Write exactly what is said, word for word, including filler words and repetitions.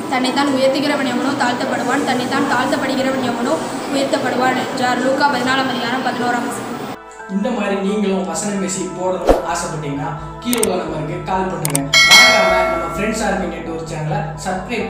தன்னைத்தான் உயர்த்துகிறவன் எவனோ தாழ்த்தப்படுவான், தன்னைத்தான் தாழ்த்தப்படுகிறவன் எவனோ உயர்த்தப்படுவான் என்றார். லூக்கா பதினாலாம் அதிகாரம் பதினோராம் வசனம். இந்த மாதிரி நீங்களும் வசனம் பேசி போடணும்னு ஆசைப்பட்டீங்கன்னா கீழே உள்ள நம்பருக்கு கால் பண்ணுங்க. மறக்காம நம்ம ஃப்ரெண்ட்ஸ் ஆர்மி நெட்வொர்க் சேனலை சப்ஸ்கிரைப்